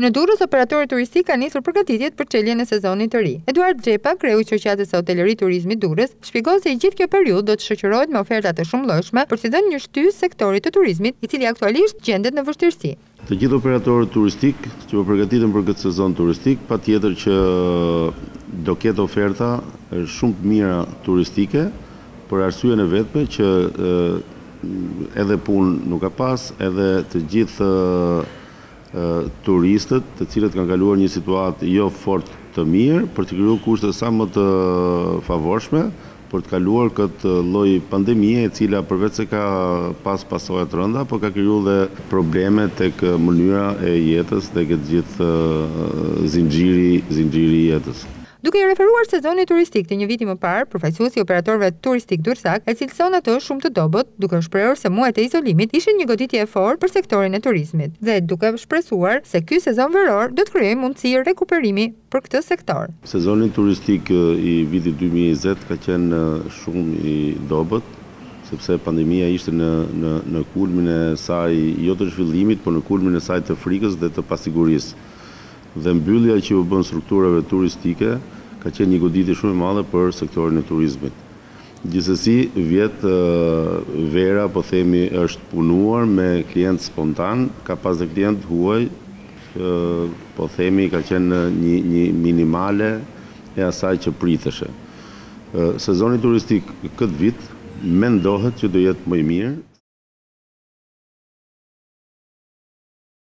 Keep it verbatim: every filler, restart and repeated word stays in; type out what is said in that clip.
Në Durrës, operatorët turistik kanë nisur përgatitjet për çeljen e sezonit të ri. Durrë Xhepa, kreu i shoqatës së hotelëri turizmit Durrës, shpjegon se i gjithë kjo periudhë do të shoqërohet me oferta të shumëllojshme për t'i dhënë një shtys sektorit të turizmit, i cili aktualisht gjendet në vështirësi. Të gjithë operatorët turistik që po përgatiten për këtë sezon turistik, patjetër që do ketë oferta shumë të mira turistike, për arsyeën e vetme që edhe punë nuk ka pas, edhe të gjithë turistët të cilët kanë kaluar një situatë jo fort të mirë për të krijuar kushte sa më të favorshme për të kaluar këtë lloj pandemie, e cila përveç se ka pas pasoja të rënda, por ka krijuar dhe probleme tek mënyra e jetës, tek gjithë zinxhiri, zinxhiri i jetës. Duke i referuar sezonit turistik të një viti më parë, përfaqësuesi i operatorëve turistik durrësak e cilëson atë shumë të dobët, duke shprehur se muajt e izolimit ishin një goditje e fortë për sektorin e turizmit dhe duke shpresuar se ky sezon veror do të krijojë mundësi rikuperimi për këtë sektor. Sezoni turistik i vitit dy mijë e njëzet ka qenë shumë i dobët, sepse pandemia ishte në në në kulmin e saj jo të zhvillimit, por në kulmin e saj të frikës dhe të pasigurisë. Dhe mbyllja që u bën strukturave turistike ka qenë një goditje shumë e madhe për sektorin e turizmit. Gjithsesi, vjet vera, po themi, është punuar me klient spontan, ka pas dhe klient huaj, po themi, ka qenë një, një minimale e asaj që priteshe. Sezoni turistik këtë vit mendohet që do jetë më i mirë.